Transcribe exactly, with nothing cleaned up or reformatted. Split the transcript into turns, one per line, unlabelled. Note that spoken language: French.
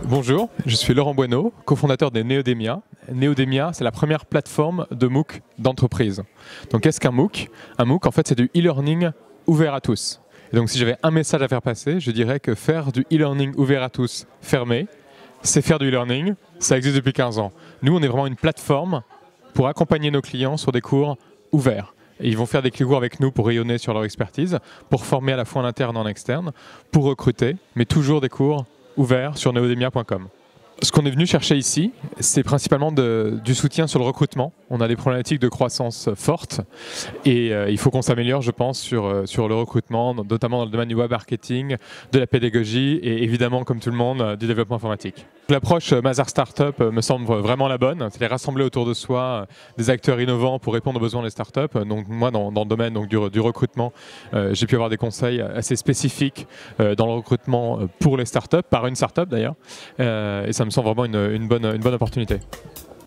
Bonjour, je suis Laurent Bueno, cofondateur des Neodemia. Neodemia, c'est la première plateforme de MOOC d'entreprise. Donc qu'est-ce qu'un MOOC? Un MOOC, en fait, c'est du e-learning ouvert à tous. Et donc si j'avais un message à faire passer, je dirais que faire du e-learning ouvert à tous fermé, c'est faire du e-learning, ça existe depuis quinze ans. Nous, on est vraiment une plateforme pour accompagner nos clients sur des cours ouverts. Et ils vont faire des cours avec nous pour rayonner sur leur expertise, pour former à la fois en interne et en externe, pour recruter, mais toujours des cours ouverts sur neodemia point com. Ce qu'on est venu chercher ici, c'est principalement de, du soutien sur le recrutement. On a des problématiques de croissance fortes et euh, il faut qu'on s'améliore, je pense, sur, euh, sur le recrutement, notamment dans le domaine du web marketing, de la pédagogie et évidemment, comme tout le monde, euh, du développement informatique. L'approche euh, Mazars Startup euh, me semble vraiment la bonne, c'est de rassembler autour de soi euh, des acteurs innovants pour répondre aux besoins des startups. Donc moi, dans, dans le domaine donc, du, du recrutement, euh, j'ai pu avoir des conseils assez spécifiques euh, dans le recrutement pour les startups, par une startup d'ailleurs, euh, et ça me semble vraiment une, une, bonne, une bonne opportunité.